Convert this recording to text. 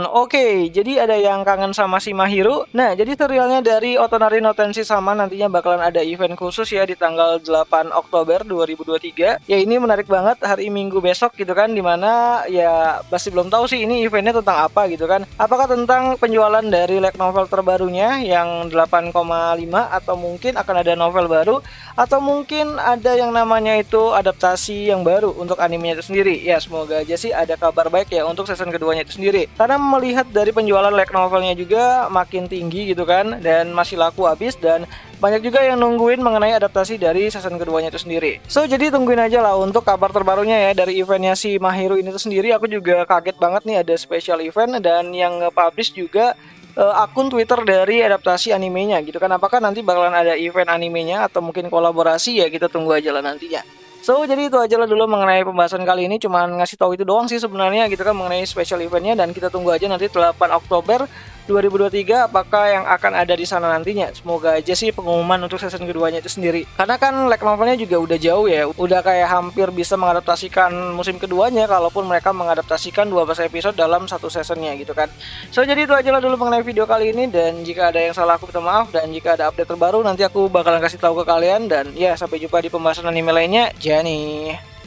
Oke, jadi ada yang kangen sama Shimahiro. Nah, jadi serialnya dari Otonari no Tenshi-sama nantinya bakalan ada event khusus ya di tanggal 8 Oktober 2023. Ya ini menarik banget hari Minggu besok gitu kan, dimana ya masih belum tahu sih ini eventnya tentang apa gitu kan. Apakah tentang penjualan dari light novel terbarunya yang 8,5 atau mungkin akan ada novel baru atau mungkin ada yang namanya itu adaptasi yang baru untuk animenya itu sendiri. Ya semoga aja sih ada kabar baik ya untuk season keduanya itu sendiri. Karena melihat dari penjualan light novelnya juga makin tinggi gitu kan, dan masih laku habis, dan banyak juga yang nungguin mengenai adaptasi dari season keduanya itu sendiri. So jadi tungguin aja lah untuk kabar terbarunya ya dari eventnya si Mahiro ini tuh sendiri. Aku juga kaget banget nih ada special event, dan yang nge-publish juga akun Twitter dari adaptasi animenya gitu kan. Apakah nanti bakalan ada event animenya atau mungkin kolaborasi, ya kita tunggu aja lah nantinya. So jadi itu aja lah dulu mengenai pembahasan kali ini, cuman ngasih tahu itu doang sih sebenarnya gitu kan mengenai special eventnya, dan kita tunggu aja nanti 8 Oktober 2023 apakah yang akan ada di sana nantinya. Semoga aja sih pengumuman untuk season keduanya itu sendiri, karena kan light novelnya juga udah jauh ya, udah kayak hampir bisa mengadaptasikan musim keduanya kalaupun mereka mengadaptasikan 12 episode dalam satu seasonnya gitu kan. So jadi itu aja lah dulu mengenai video kali ini, dan jika ada yang salah aku minta maaf, dan jika ada update terbaru nanti aku bakalan kasih tahu ke kalian. Dan ya sampai jumpa di pembahasan anime lainnya. Jani.